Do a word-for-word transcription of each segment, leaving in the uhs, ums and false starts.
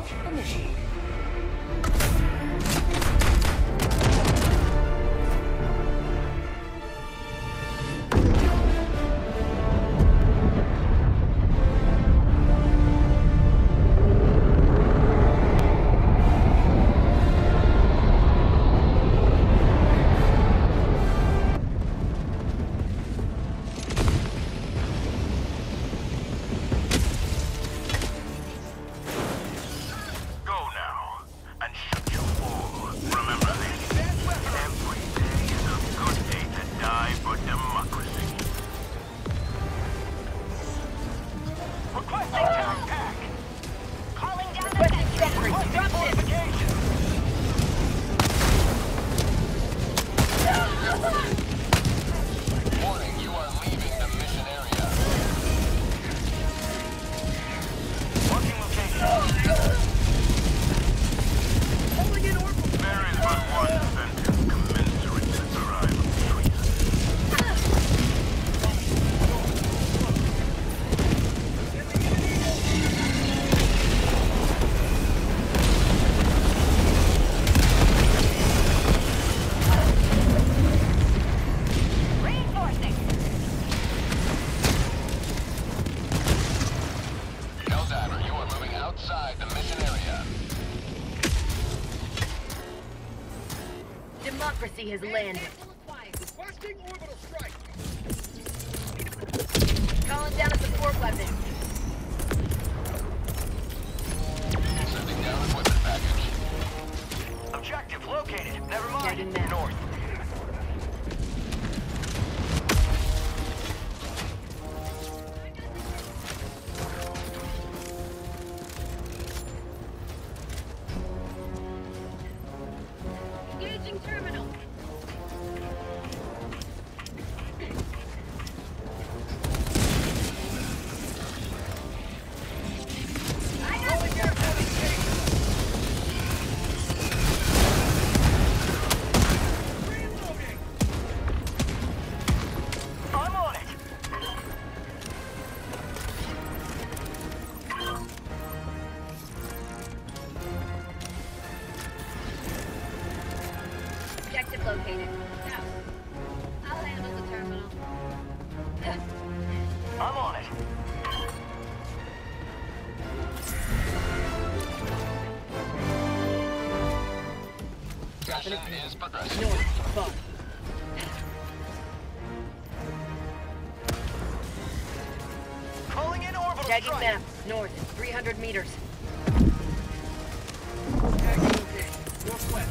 Assault initiated. Democracy has landed. Requesting orbital strike. Calling down a support weapon. Sending down equipment package. Objective located. Never mind. Tagging map. North. Engaging terminal. Objective located. Now, I'll handle the terminal. I'm on it. Mission is progressing. North, far. Calling in orbital Tagging strike. map. North, three hundred meters. Tagging location. Northwest.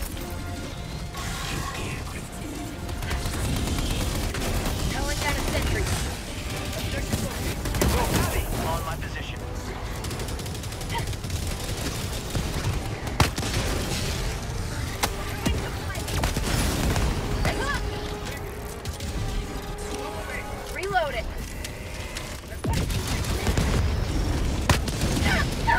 Calling down a sentry. Objective located. Go heavy on my position. Reload it.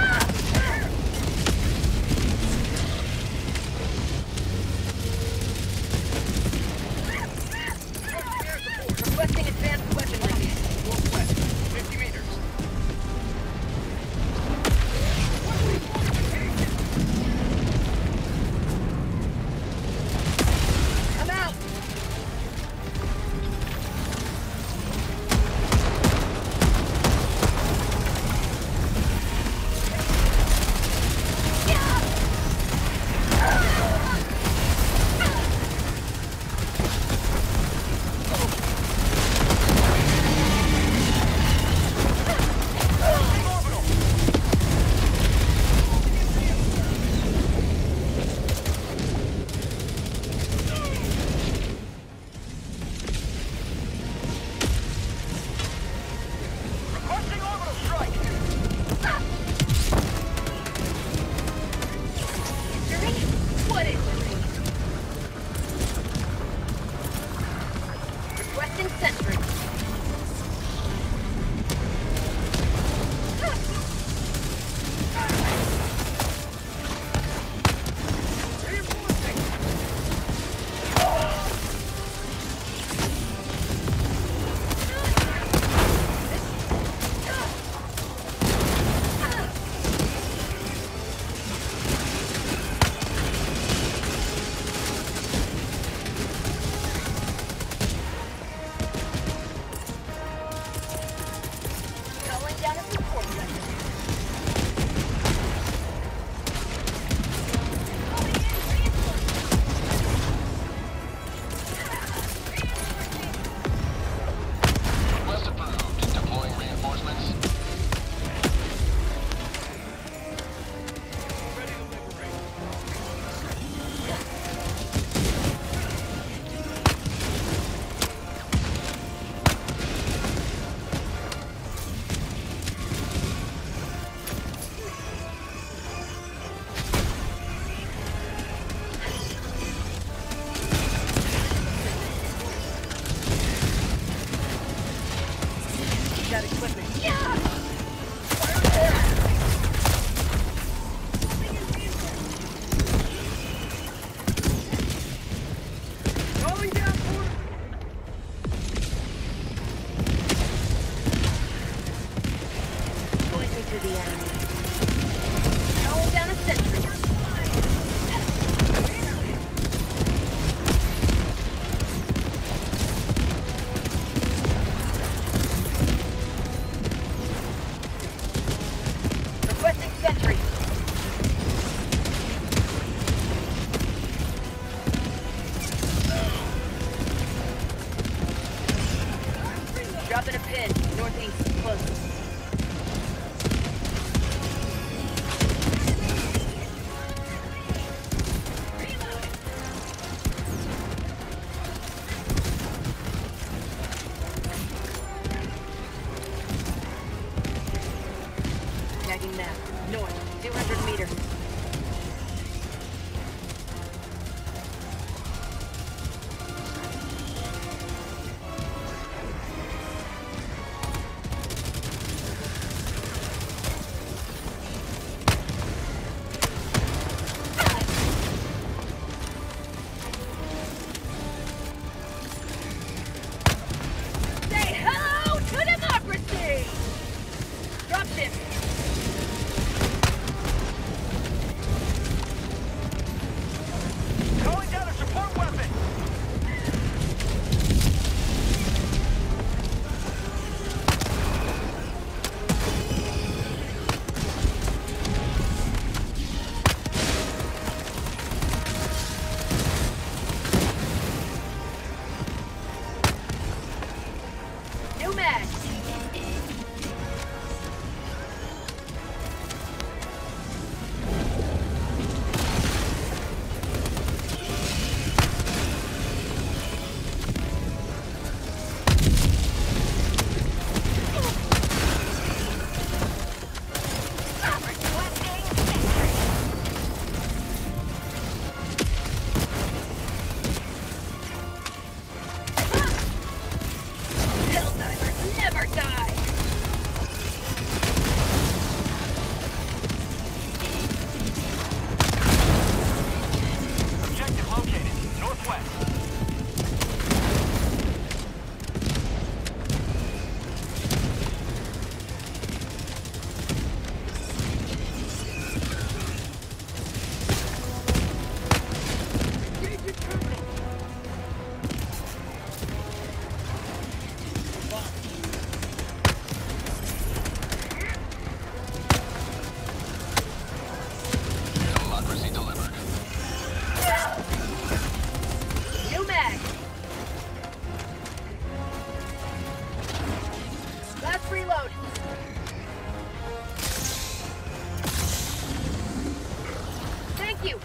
with you.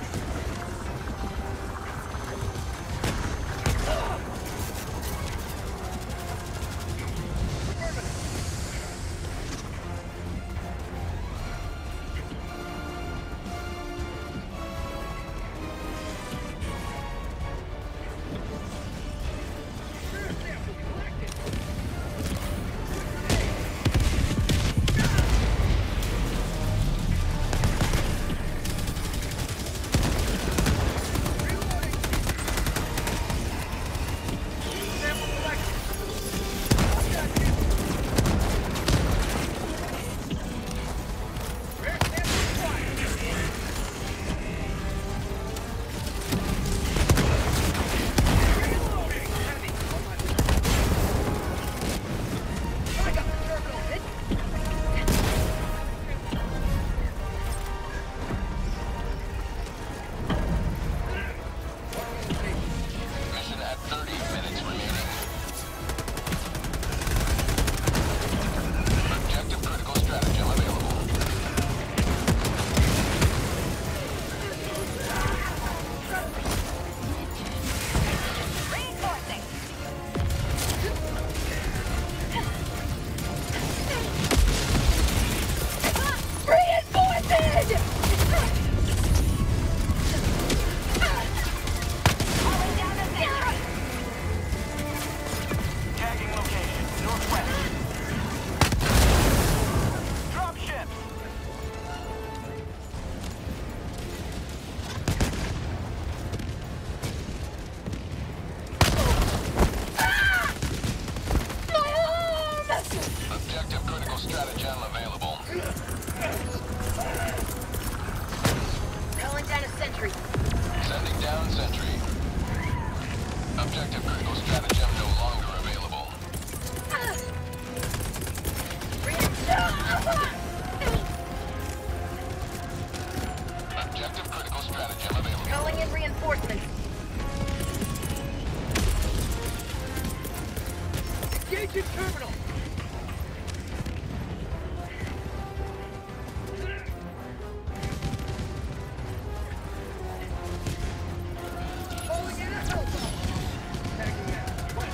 Mission at thirty minutes remaining. Objective critical stratagem available. Reinforcing. Reinforcing! Calling down a sentry. Tagging location. Northwest. Drop ships. Objective critical stratagem available. Calling down a sentry. Sending down sentry. Objective critical stratagem no longer available. Objective critical stratagem available. Calling in reinforcements. Engaging terminal. Calling in a hellfire. Tagging out. West.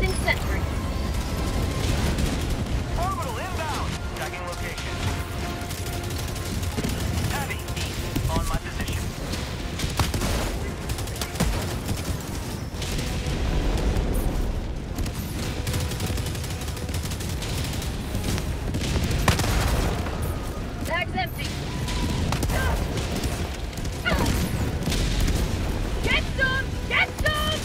Requesting sentry. Orbital inbound. Tagging location. Heavy east on my position. Bag's empty. Get some! Get some!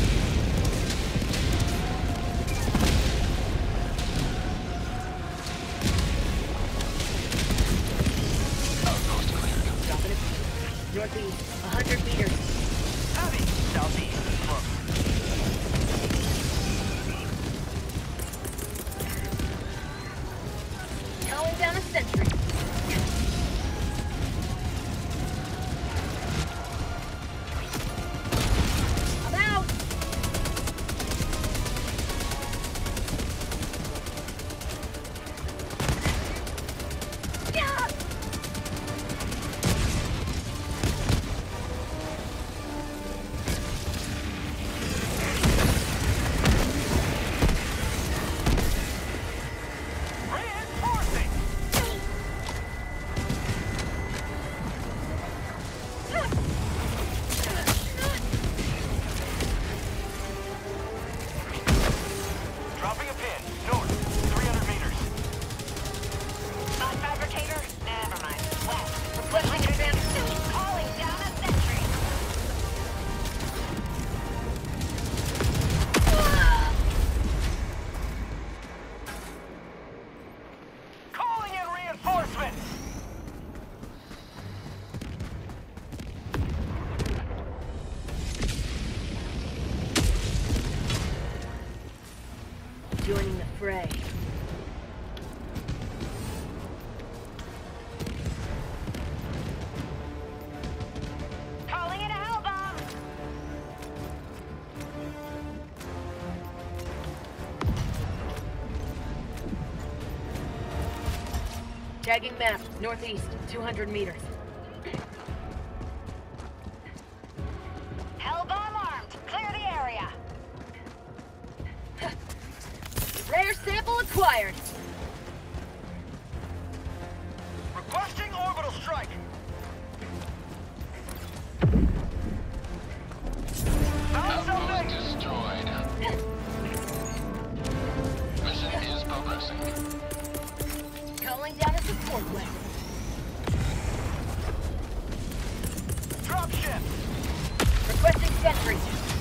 Outpost cleared. Dropping it. Northeast, a hundred meters. Heavy southeast. Close. Calling down a sentry. I'm out! Yeah! Reinforcing. Dropping a pin. North. three hundred meters. Thought fabricator? Never mind. West. Requesting advance. Calling down a sentry. Calling in reinforcements. Joining the fray. Calling in a hell bomb. Tagging map, northeast, two hundred meters. Hell bomb armed. Clear the area. Rare sample acquired. Requesting orbital strike. Found Outpost something. destroyed. Mission is progressing. Calling down a support weapon. Drop ship. Requesting sentry.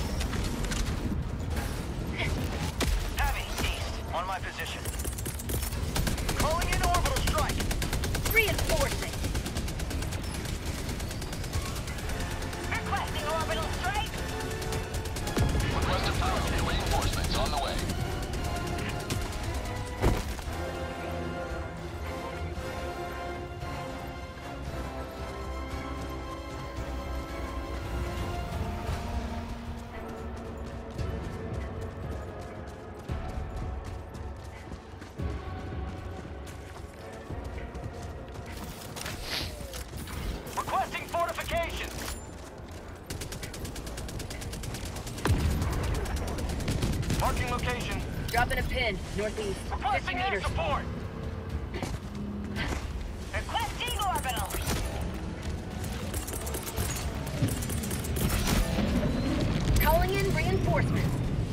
Heavy east on my position. Calling in orbital strike. Reinforcing. Requesting orbital strike. Request approved. Reinforcements on the way. Requesting fortification. Marking location. Dropping a pin, northeast, fifty Requesting air meters. support. Requesting orbital. Calling in reinforcements.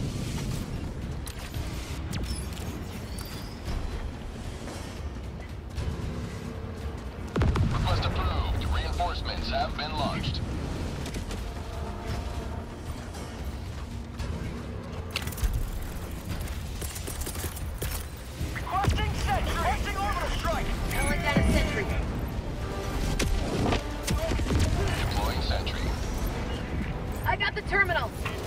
Request approved. Reinforcements have been launched. Requesting sentry. Requesting orbital strike. Calling down a sentry. Deploying sentry. I got the terminal.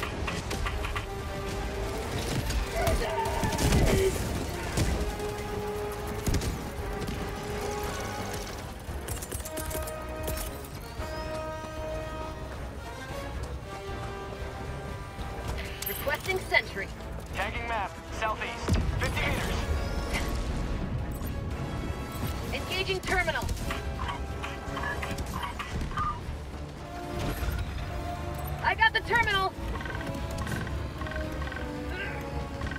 Requesting sentry. Tagging map. Southeast. fifty meters. Engaging terminal. I got the terminal.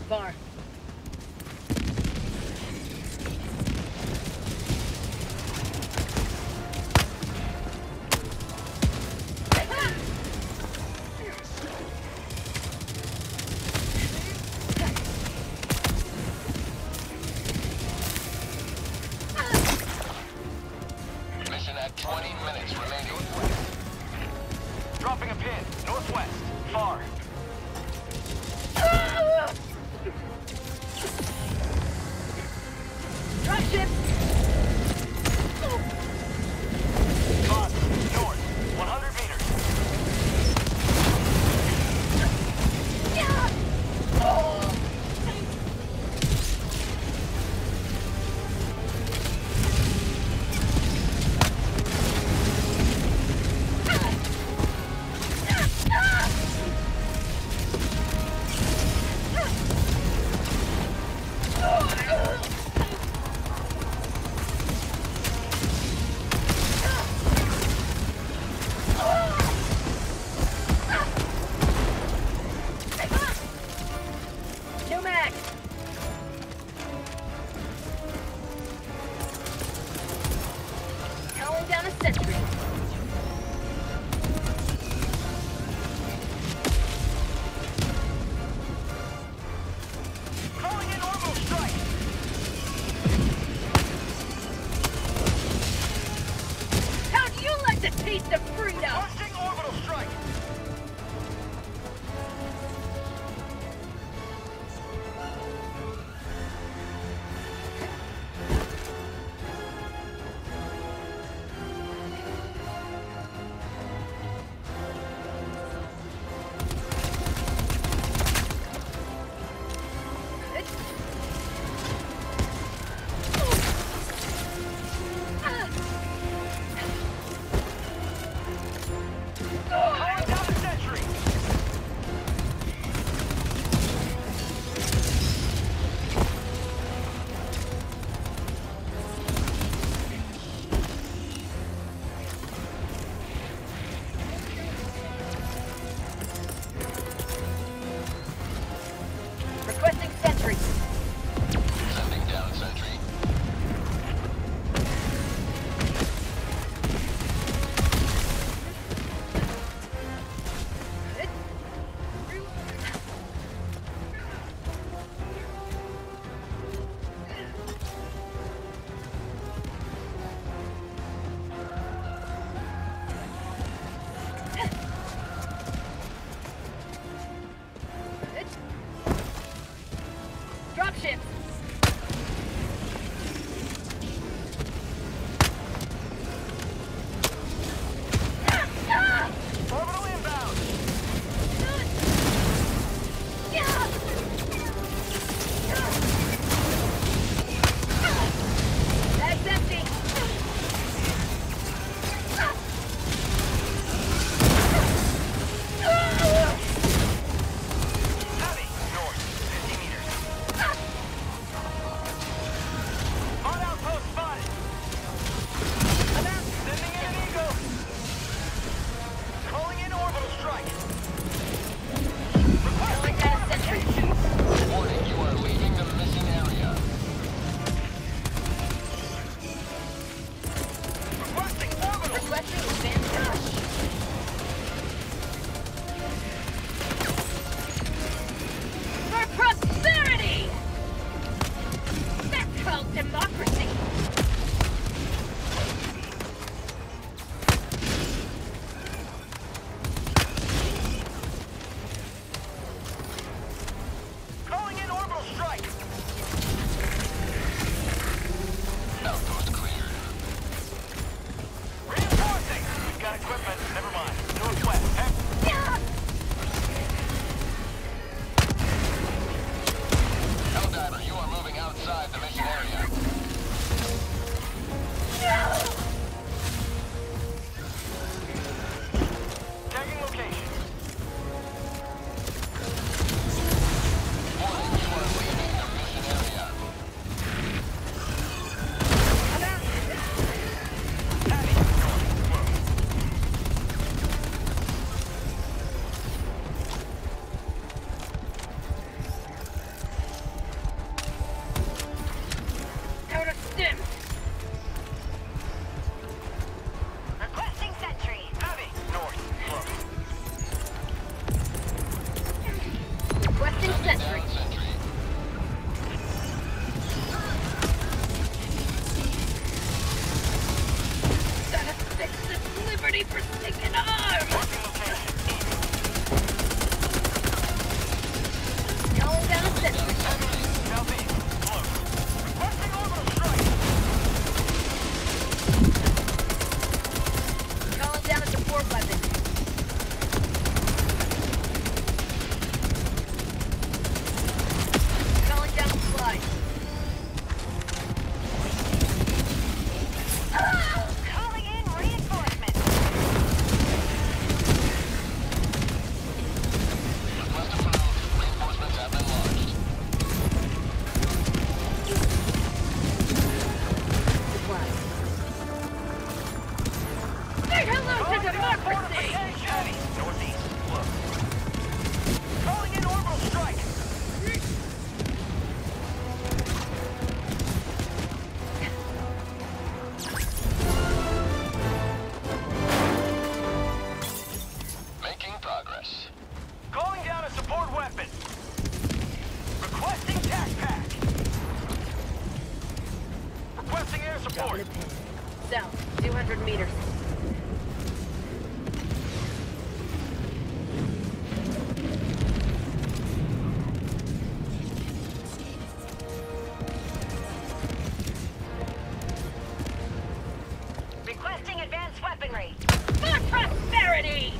far. Mission at twenty minutes remaining. Dropping a pin. Northwest. Far. Dropship! Boss. North. one hundred meters. New mag! Calling down a sentry. Calling in orbital strike. How'd you like to taste of freedom? Requesting orbital strike. north. South, two hundred meters. Requesting advanced weaponry. For prosperity!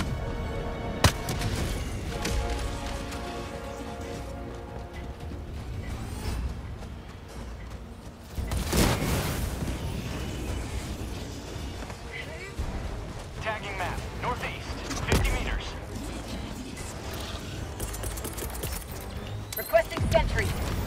Tagging map. Northeast. fifty meters. Requesting sentry.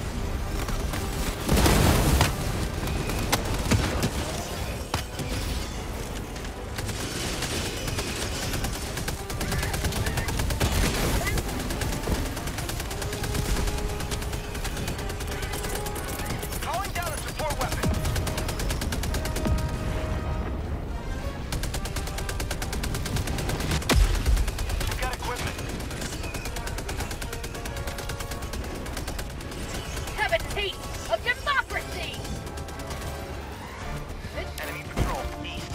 Calling down a support weapon. We've got equipment. Have a taste of democracy! Enemy patrol. East.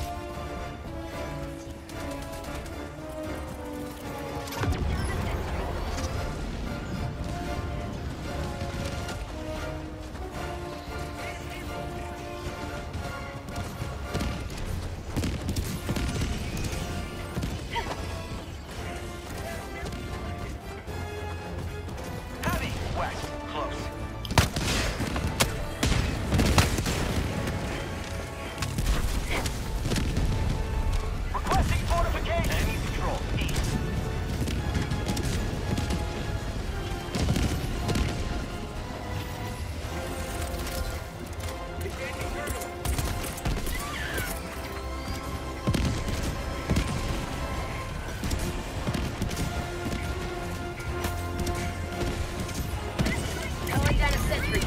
Heavy. West. Close. Requesting fortification. Enemy patrol. East. Calling down a sentry.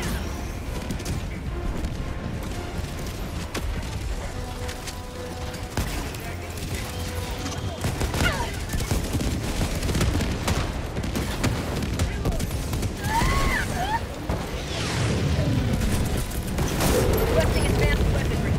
Requesting advanced weaponry.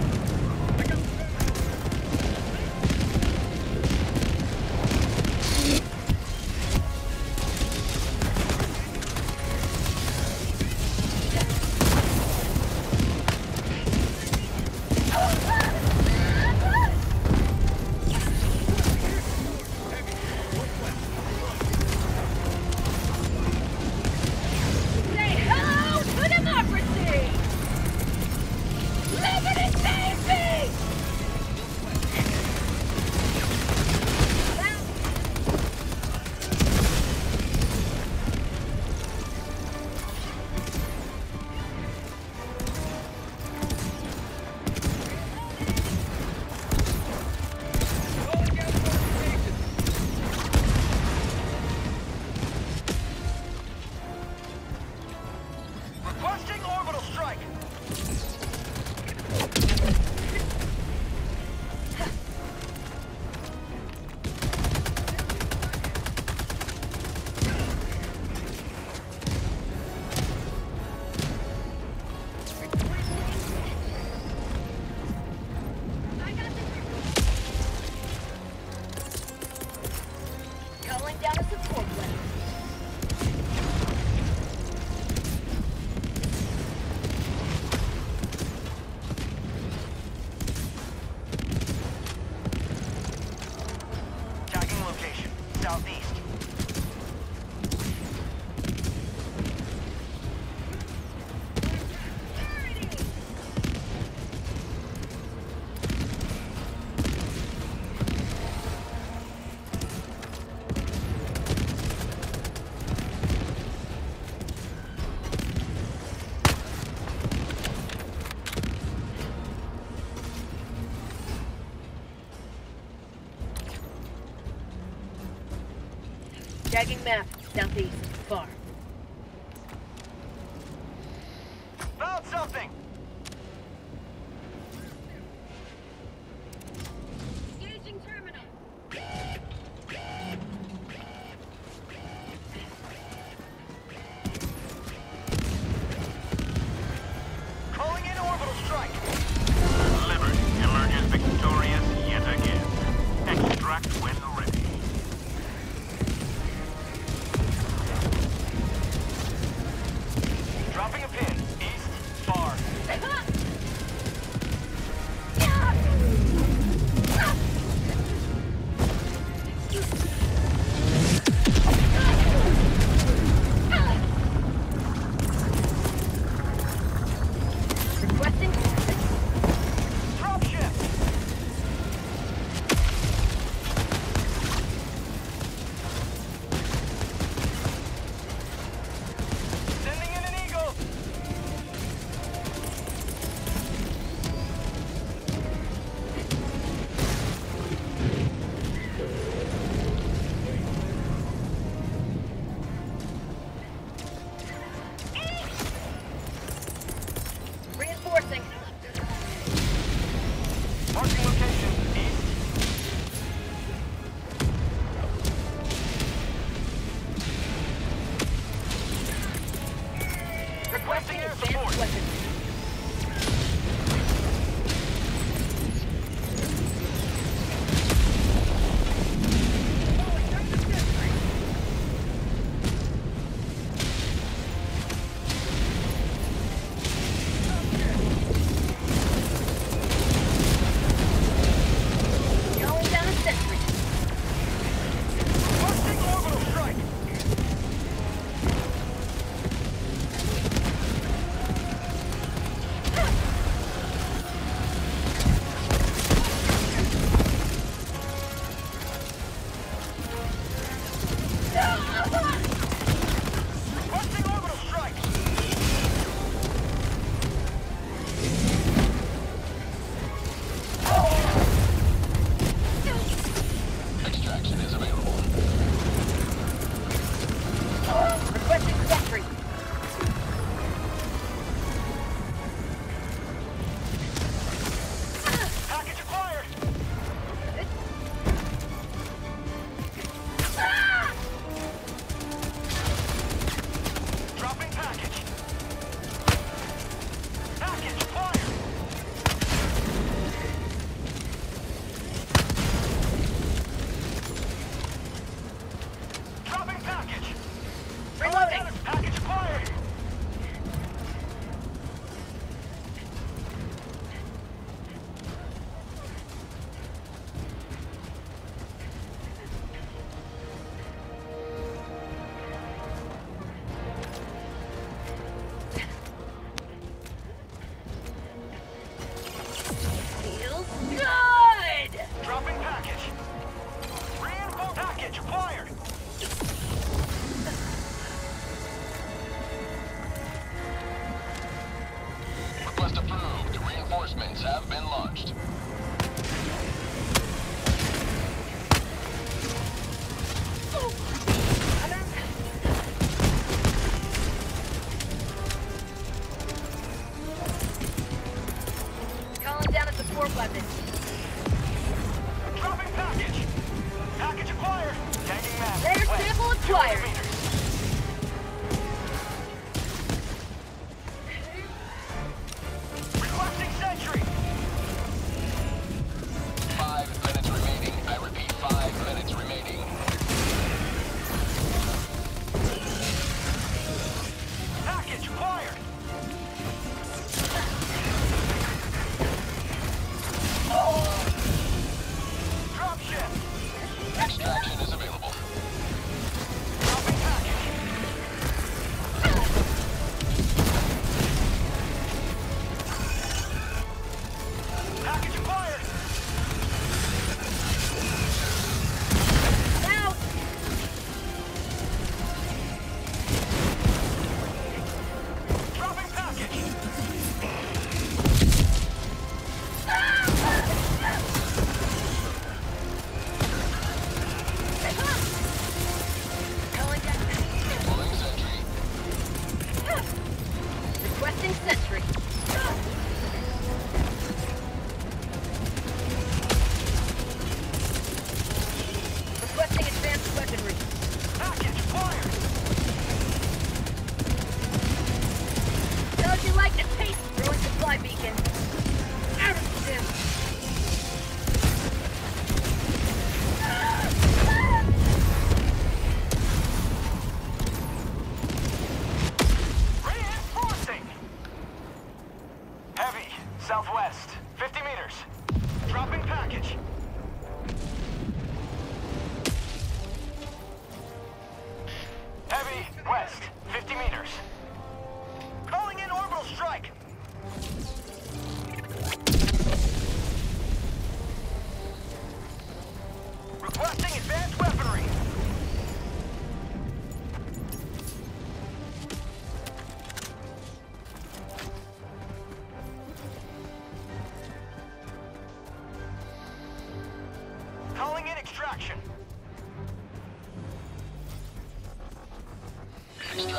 Say hello to democracy! Liberty save me! Requesting orbital strike. Calling down a support weapon. Tagging location. Southeast. Tagging map, southeast, far. Found something. Engaging terminal. Calling in orbital strike. Dropping a pin. East, far. Requesting Drop ship. Sending in an eagle. reinforcing. Marking location. East. Requesting air advanced support. weapons. Calling down a sentry. Requesting orbital strike. Requesting orbital strike. Extraction is available. Requesting sentry. Package acquired. Dropping package. Package acquired. Dropping package. Reloading. Package acquired. Feels good! Dropping package. Reinforced package acquired. Request approved. Reinforcements have been launched. Calling down a support weapon. Dropping package. Package acquired. Tagging map. Rare West. sample acquired. two hundred meters. Requesting sentry. Five minutes remaining. I repeat, five minutes remaining. Package acquired. Drop ship. Extraction is available. Dropping package. Package acquired. Now! Dropping package. Calling down. Pulling sentry. Requesting sentry. Requesting advanced weaponry. Package acquired. How'd you like the taste? Throwing supply beacon. Out of stim. Reinforcing.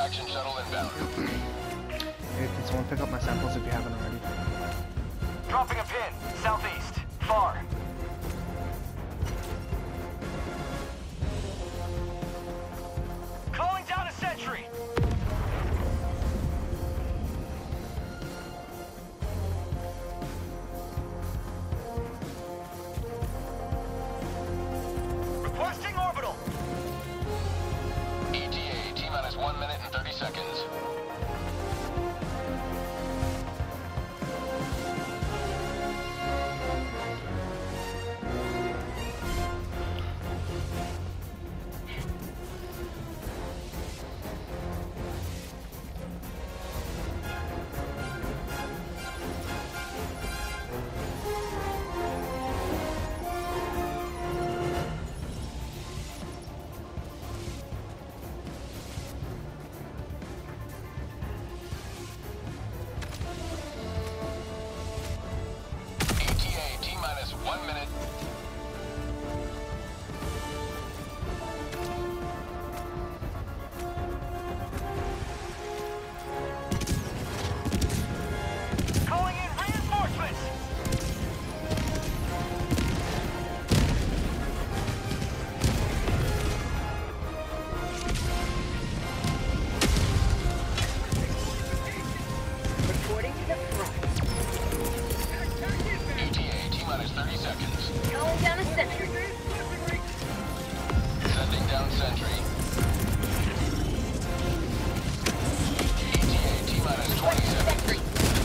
Extraction shuttle inbound. Hey, can someone pick up my samples if you haven't already? Dropping a pin. Southeast. Far. Calling down a sentry. Requesting orbital. E T A, T-minus one minute and thirty seconds. One minute. Calling in reinforcements. Reporting to the front. E T A, T-minus thirty seconds. Calling down a sentry. Sending down sentry. E T A, T-minus twenty seconds. Sentry.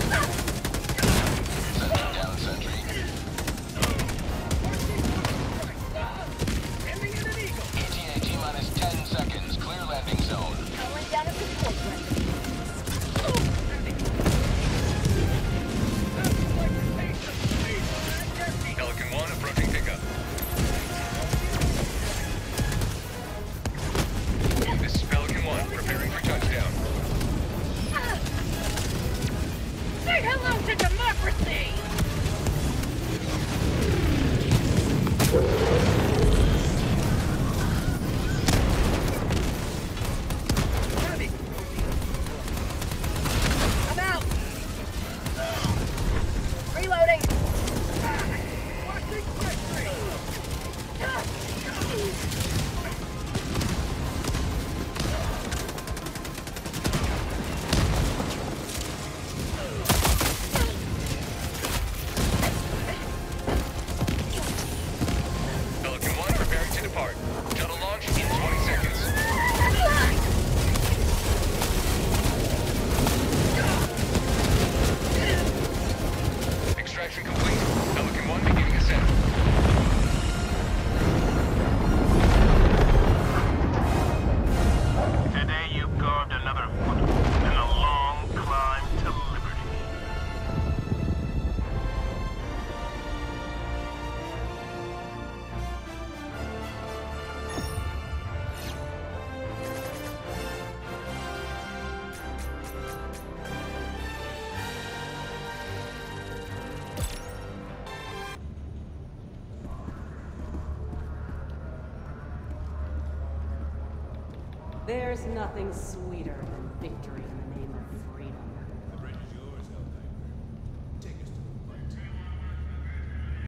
Sending down sentry. E T A, T-minus ten seconds. Clear landing zone. Calling down a support weapon. Pelican one approaching pickup. This is Pelican one, preparing for touchdown. Say hello to democracy! I'm out! Reloading! Pelican one preparing to depart. Shuttle launch in twenty seconds. Extraction complete. Pelican one beginning ascent. Today you carved another foothold in a long climb to liberty. There's nothing sweeter than victory in the name of freedom.